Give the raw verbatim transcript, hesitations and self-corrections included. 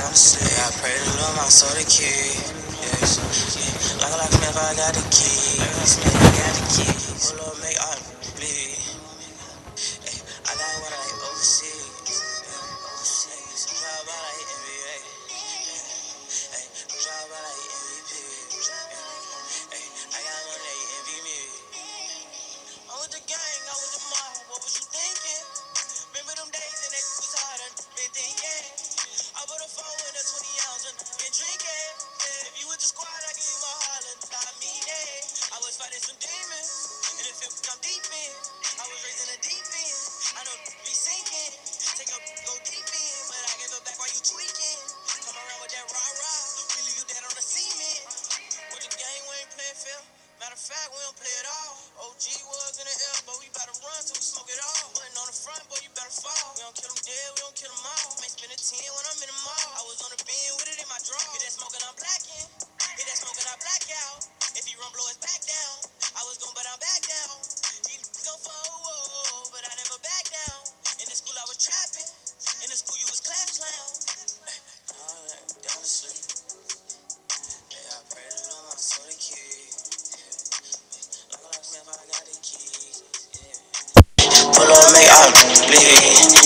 down to sleep. Yeah, I pray to the Lord, my soul the key. Yeah, so, yeah. Like a lock Smith, I got the key. Like a Smith, I got the keys. Pull up, make art bleed. Hey, I got what I like overseas. Yeah, overseas. Drive by like N B A. Hey, drive by like M V P. Hey, I got money, they envy me. I'm with the gang, I'm with the mob. What was you thinking? Remember them days and they was hard and been thinking. I put a phone in a twenty ounce and been drinking. If you with the squad, I give you my heart and I mean it. I was fighting some demons, and it feel I'm deep in. I was raised in the deep end. I know be sinking. Take a go deep in, but I give it back while you tweaking. Come around with that rah rah, we leave you dead on the cement. With the game, we ain't playing fair. Matter of fact, we don't play it all. O G was in the air, but we bout to run till we smoke it all. Button on the front, boy, you better fall. We don't kill them dead, we don't kill them all. May spend a ten when I'm in the mall. I was on the bin with it in my draw. Hit that smoke and I'm blacking. Hit that smoke and I black out. If he run, blow his back down. I was gon' but I'm back down. He go for a whoa, but I never back down. In the school I was trapping. In the school you was class clown. All that down to sleep. Yeah, I pray to the Lord, my soul the key. Like a locksmith, I got the keys. Yeah. Pull up, make art bleed.